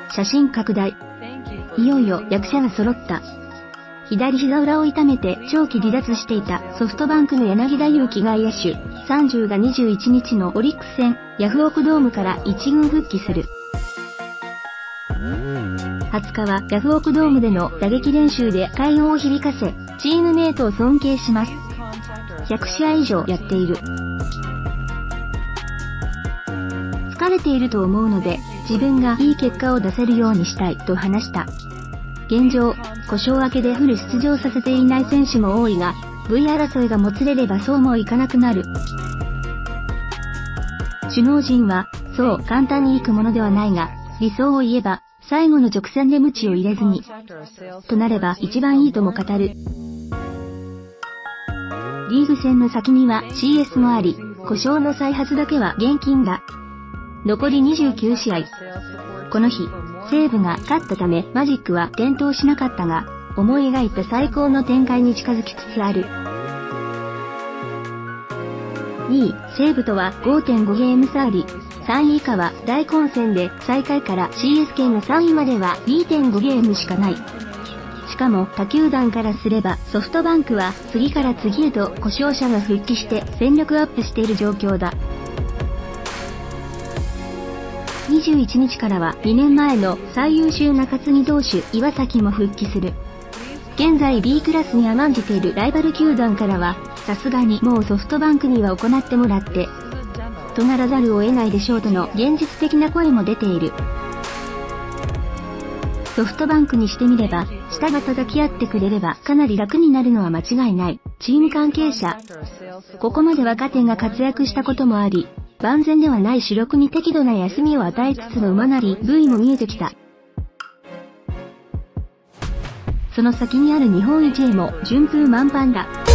写真拡大。いよいよ役者が揃った。左膝裏を痛めて長期離脱していたソフトバンクの柳田悠岐外野手30が21日のオリックス戦ヤフオクドームから1軍復帰する。20日はヤフオクドームでの打撃練習で快音を響かせ、チームメイトを尊敬します。100試合以上やっている。疲れていると思うので、自分がいい結果を出せるようにしたいと話した。現状、故障明けでフル出場させていない選手も多いが、V 争いがもつれればそうもいかなくなる。首脳陣は、そう簡単にいくものではないが、理想を言えば、最後の直線で鞭を入れずに、となれば一番いいとも語る。リーグ戦の先には CS もあり、故障の再発だけは現金だ。残り29試合。この日、西武が勝ったためマジックは点灯しなかったが、思い描いた最高の展開に近づきつつある。2位、西武とは 5.5 ゲーム差あり、3位以下は大混戦で最下位から CS 圏の3位までは 2.5 ゲームしかない。しかも他球団からすればソフトバンクは次から次へと故障者が復帰して戦力アップしている状況だ。21日からは2年前の最優秀中継ぎ投手岩崎も復帰する。現在 B クラスに甘んじているライバル球団からはさすがにもうソフトバンクには行ってもらってとならざるを得ないでしょうとの現実的な声も出ている。ソフトバンクにしてみれば下が叩き合ってくれればかなり楽になるのは間違いない。チーム関係者、ここまで若手が活躍したこともあり、万全ではない主力に適度な休みを与えつつの馬なり V も見えてきた。その先にある日本一へも順風満帆だ。